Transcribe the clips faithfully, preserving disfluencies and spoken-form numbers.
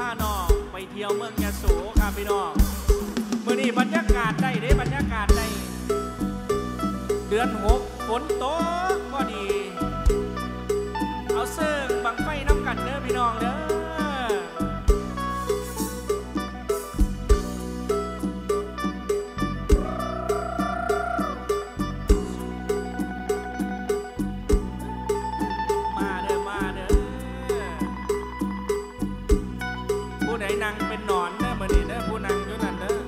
าน้องไปเที่ยวเมืองยะโสครับพี่น้องมื้อนี้บรรยากาศได้เด้บรรยากาศได้เดือนหกฝนตกพอดีเอาเสิ่งบังไฟน้ำกันเด้อพี่น้องเด้อนางเป็นนอนเด้อมื้อนี้เด้อผู้นางอยู่นั่นเด้อ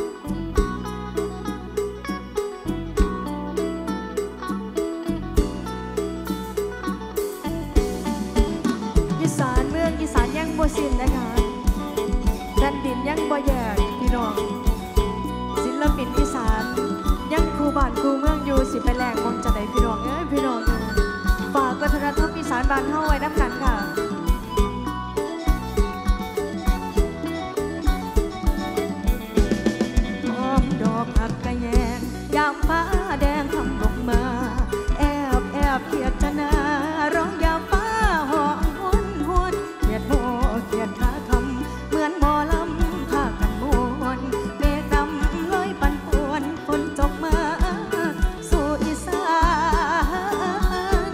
อีสานเมืองอีสานยังบ่สิ้นนะคะแผ่นดินยังบ่แยกพี่น้องศิลปินอีสานยังคู่บ้านคู่เมืองอยู่สิไปแลกมองจะได้พี่น้องเอ้ยพี่น้องฝากวัฒนธรรมอีสานบ้านเฮาไว้นำกันค่ะผักกะแยงยามฟ้าแดงทำลงมาแอบแอบเกียดจะนาร้องยามฟ้าห้องหวนหวนเกียดโมเกียดขาคำเหมือนหมอลำผ้ากันมวนเมฆดำลอยปั่นป่วนฝนตกมาสู่อีสาน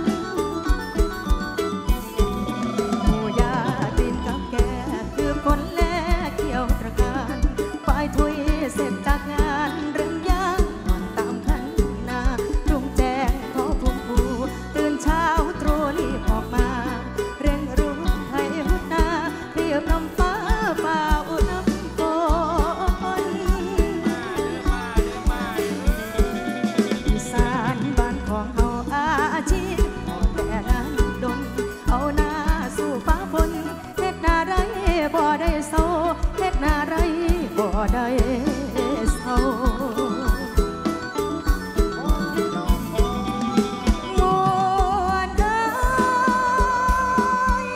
หมู่ยาตีนกับแก่คือคนแลเกี่ยวตระการฝ่ายถุยเสร็จจากงานเรื่องยางนอนตามคันนารุ่งแจ้งขอพุ่มผูตื่นเช้าตรู่รีบออกมาเร่งรุ่งไทยหุดนาเรียบน้ำฟ้าฝ่าอุณหฝนอีสานบ้านของเฮาอาชีพแต่นั้นดนเอาหน้าสู่ฟ้าฝนเฮ็ดนาไรบ่ได้เศร้าเฮ็ดนาไรบ่ได้เศร้ามวนเอ้ย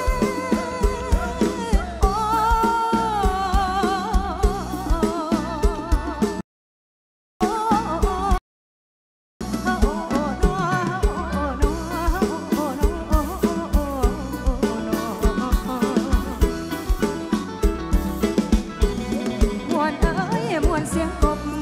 โอ้มวนเอ้ยมวนเสียงกบ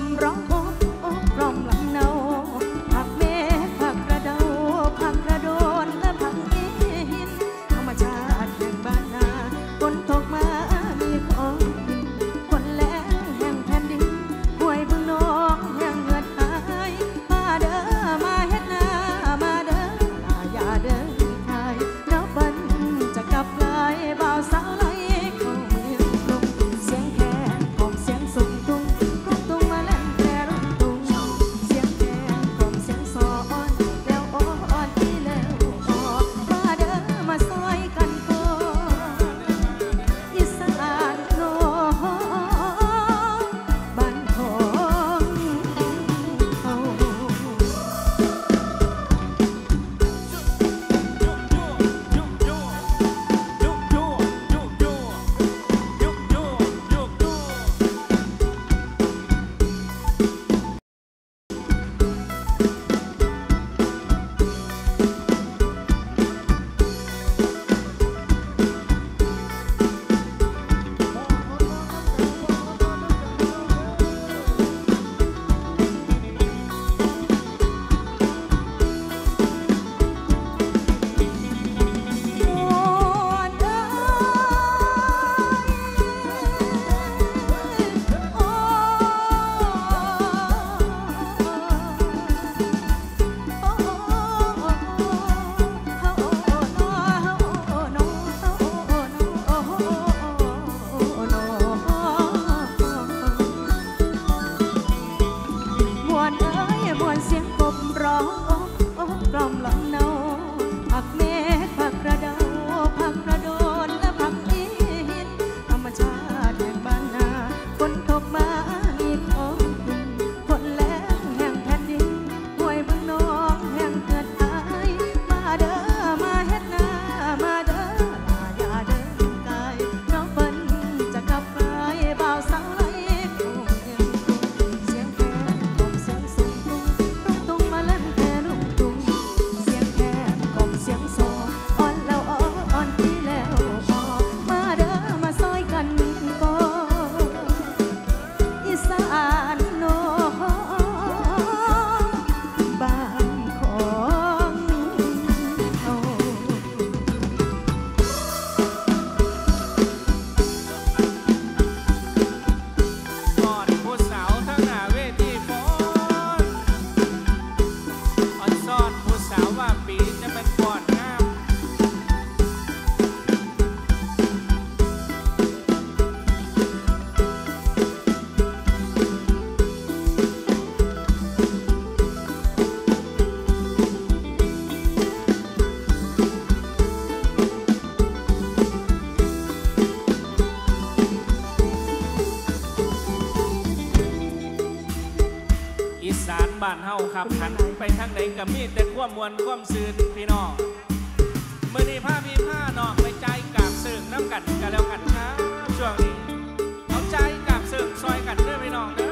บ้านเฮาครับหันไปทางไหนก็มีแต่ความมวลความซื่นพี่น้องเมื่อนี้ผ้าพี่ผ้าน้องไปใจกราบเสริงน้ำกันกันแล้วกันครับช่วงนี้เอาใจกราบเสริงซอยกันเด้อพี่น้องเด้อ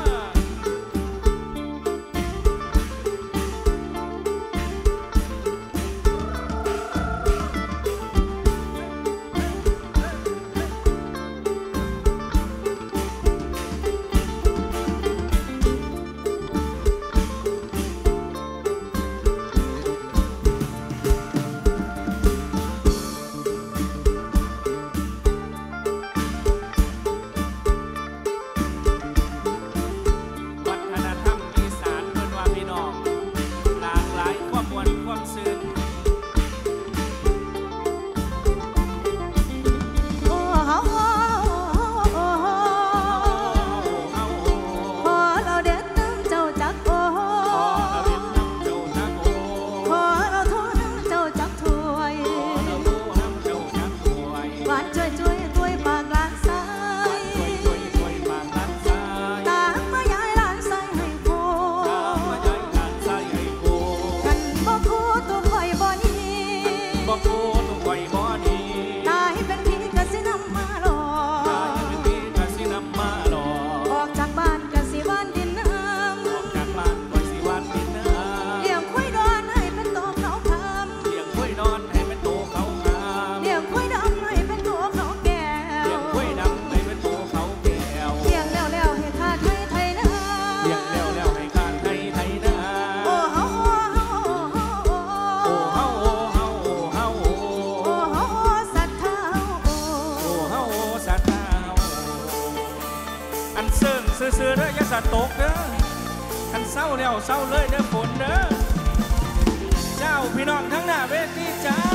ซื้อเด้อยาสะตกเด้อคันเศร้าแล้วเศร้าเลยเด้อฝนเด้อเจ้าพี่น้องทั้งหน้าเวทีเจ้า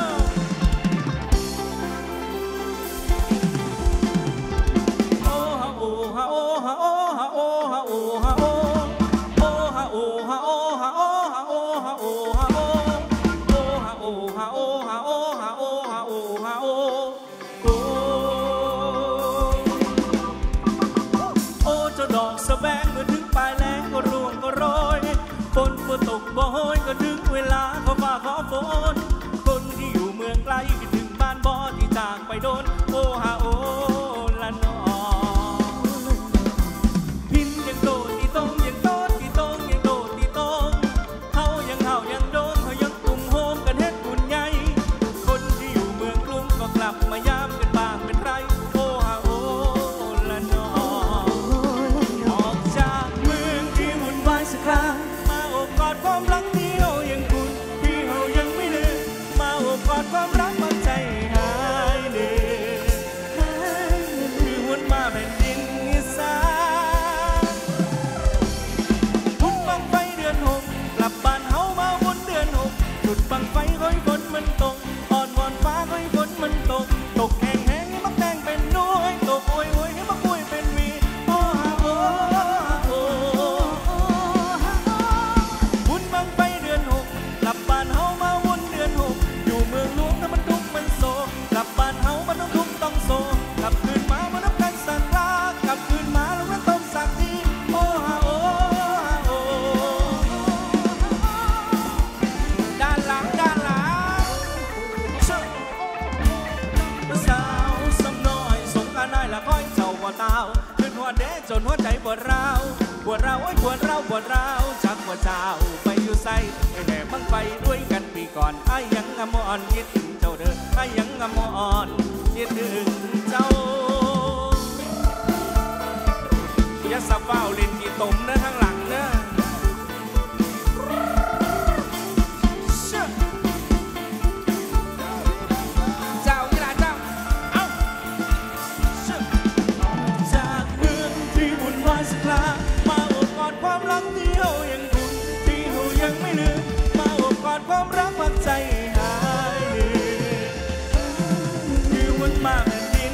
โอ้ฮะโอ้ฮะโอ้ฮะโอ้ฮะโอ้ฮะโอ้ฮะโอ้โอ้ฮะโอ้ฮะโอ้ฮะโอ้ฮะโอ้ฮะโอ้ฮะโอ้โอ้ฮะโอ้ฮะโอ้ฮะโอ้ฮะโอ้ฮะโอ้ฮะโอ้ดอกสะแบงเมื่อถึงปลายแล้งก็ร่วงก็โรยฝนก็ตกบ่โหยก็ถึงเวลาขอฟ้าขอฝนคนที่อยู่เมืองไกลคิดถึงบ้านบ่ที่จากไปโดนโอ้ฮาโอละนอพินยังโดดที่ตรงยังโดดที่ตรงยังโดดที่ตรงเฮายังเฮายังโดนเฮายังกลุ่มโฮมกันเฮ็ดบุญใหญ่คนที่อยู่เมืองกรุงก็กลับมายามกันบ้างเป็นไรโอ้ฮาโอละนอมาโอบกอดความรักที่เฮายังคุ้นที่เฮายังไม่ลืมมาโอบกอดความรักมันใจหายเหนื่อยคือวนมาแผ่นดินอีสานบุญบังไฟเดือนหกกลับบ้านเฮามาบนเดือนหกจุดบังไฟค่อยฝนมันตกอ่อนวอนฟ้าค่อยฝนมันตกตกแห้งแห้งให้มักแดงเป็นน้อยตกโวยโวยให้มักปุยเป็นวีโอ้ฮาโอ้กลับบ้านเฮามาวนเดือนหกอยู่เมืองหลวงถ้ามันทุกข์มันโศกกลับบ้านเฮามันต้องทุกข์ต้องโศกกลับคืนมามันต้องการสักรักกลับคืนมาแล้วมันต้องสักทีโอ้ฮาโอ้ฮาโอ้ด้านหลังด้านหลังสาวสำน้อยสงการได้ละค่อยเจ้าบ่ตาวขึ้นหัวเด้จนหัวใจปวดร้าวปวดร้าวโอ้ยปวดร้าวปวดร้าวจักว่าเจ้าไปอยู่ไสไอ้แม่บังไปด้วยกันปีก่อนไอ้ยังงามอ่อนคิดถึงเจ้าเด้อไอ้ยังงามอ่อนคิดถึงเจ้าอย่าสับเฝ้าเล่นกี่ตุ่มนะข้างหลังนะเจ้าอีหลาเจ้าเอ้าจากเมืองที่วุ่นวายสักครามาโอบกอดความรักที่เฮายังคุ้นที่เฮายังไม่ลืมมาโอบกอดความรักมักใจหายเหนื่อยคือวันมาแผ่นดิน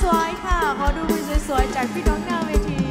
สวยๆค่ะขอดูมือสวยๆจากพี่น้องหน้าเวที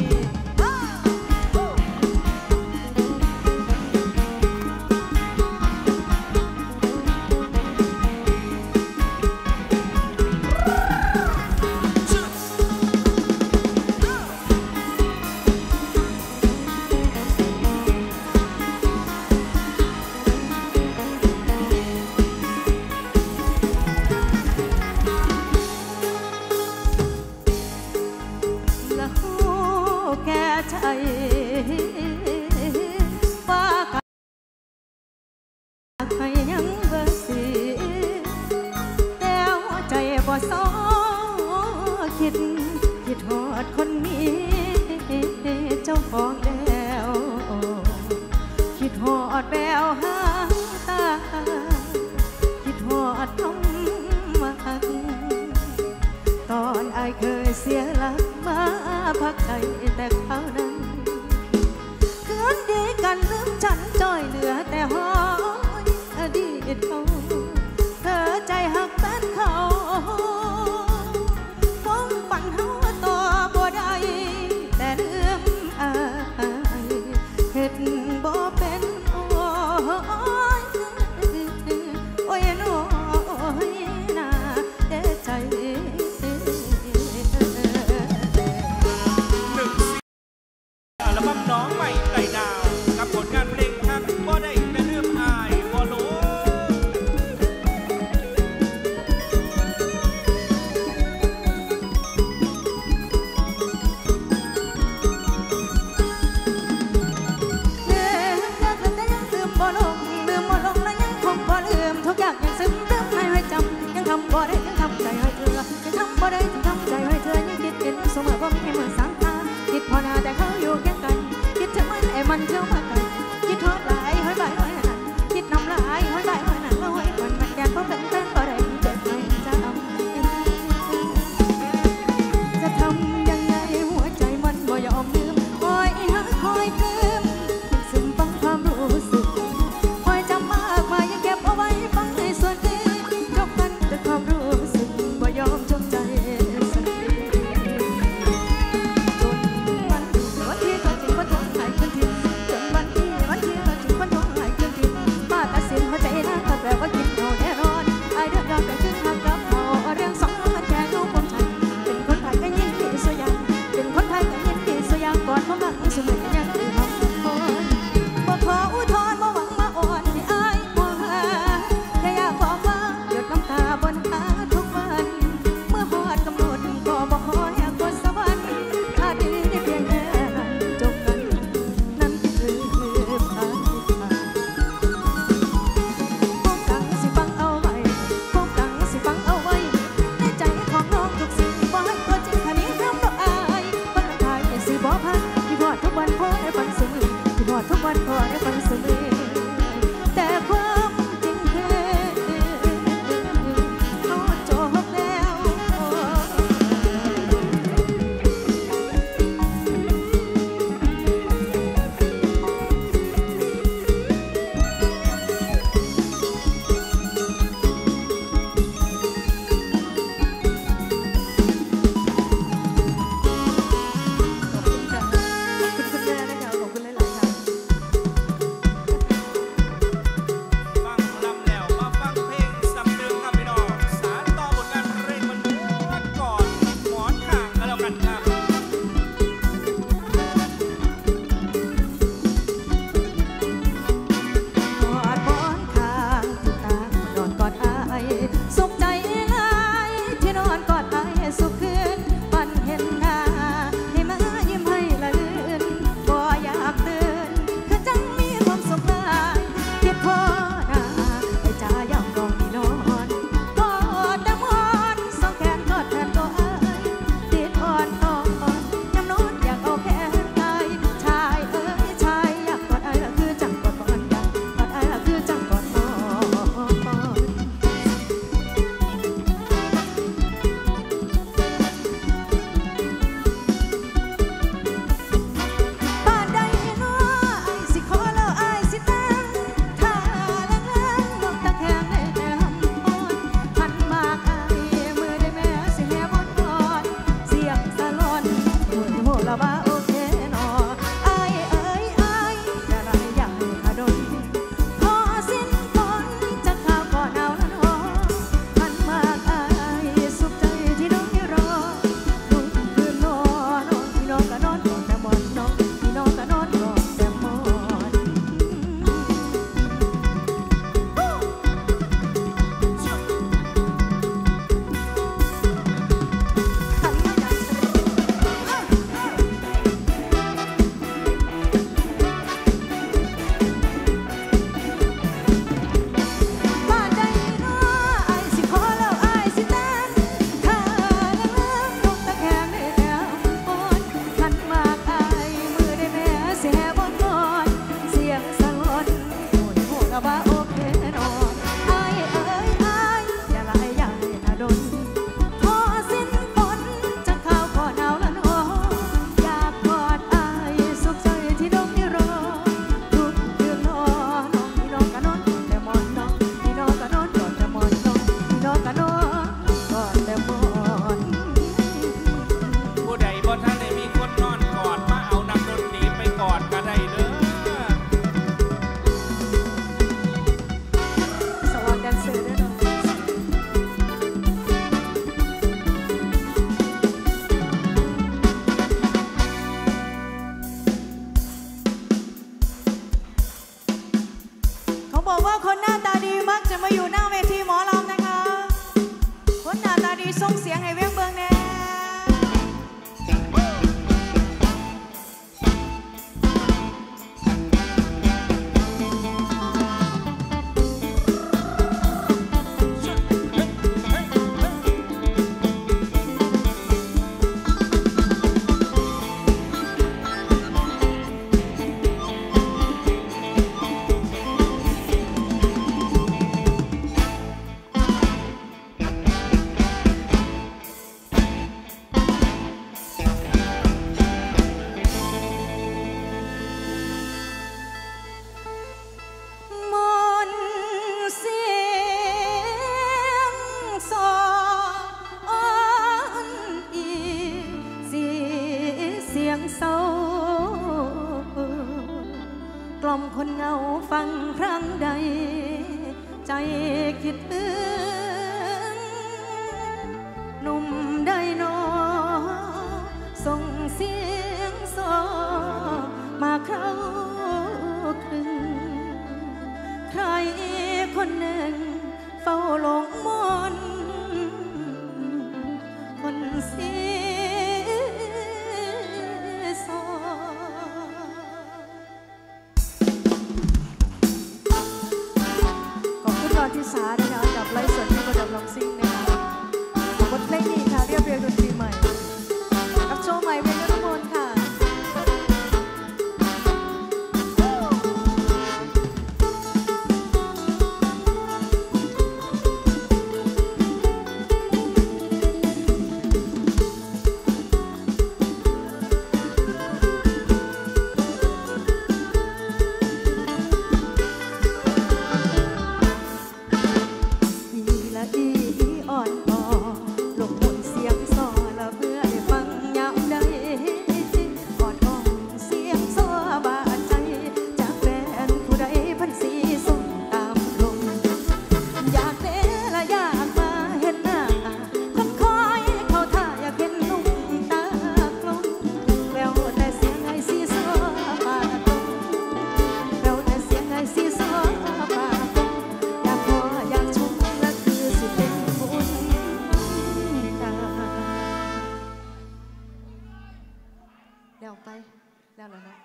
แล้วแล้วนะ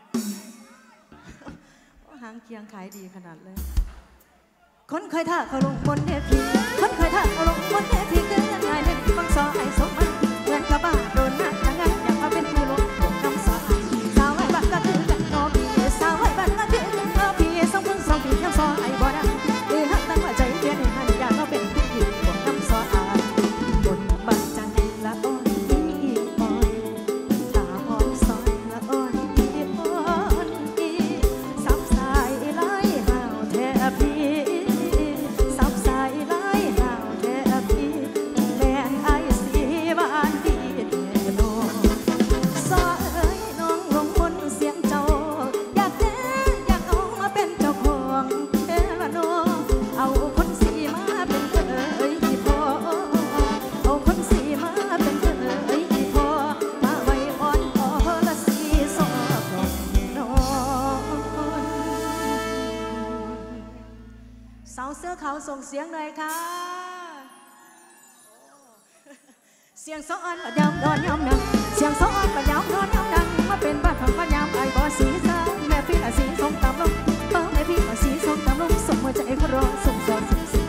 หางเคียงขายดีขนาดเลยคนเคยท่าเขาลงบนเทพีคนเคยท่าเขาลงบนเทพีก็ยังไงเล่นฟังซอไอ้สมมันเงินกระบ้าโดนนักยังไงอยากมาเป็นผู้ลงคำซอสาวไอ้บ้านก็ถือกันนอพี่สาวไอ้บ้านก็ถือกันนอพี่สองพึ่งสองพี่คำซอไอ้บ่ได้เออหักตั้งว่าใจเย็นให้หันอยากมาเป็นผู้หญิงของคำซอไอ้บนบ้านจันละอ้อนอีอ้อนถาอ่อนซอยละอ้อนอีอ้อนอีสับสายไล่ห่าวแทบพี่สับสายไล่ห่าวแทบพี่แม่ไอ้สีบ้านดีแท้โนซอเอ้ยน้องลงบนเสียงเจ้าอยากแท้อยากเอามาเป็นเจ้าของเอละโนเอาคนสีมาเป็นเอ้ยพอเอาคนสีมาเป็นเอ้ยพอมาไว้อ่อนพอละสีซอของน้องสาวเสื้อขาวส่งเสียงหน่อยค่ะเสียงสอนประยำนอนยำนังเสียงสอนประยำนอนยำนังมาเป็นบ้านของประยำไอ้บ่อสีสาวแม่พี่ละสีส่งตามลมเออแม่พี่ละสีส่งตามลมส่งหัวใจเขารอส่งสองส่งสี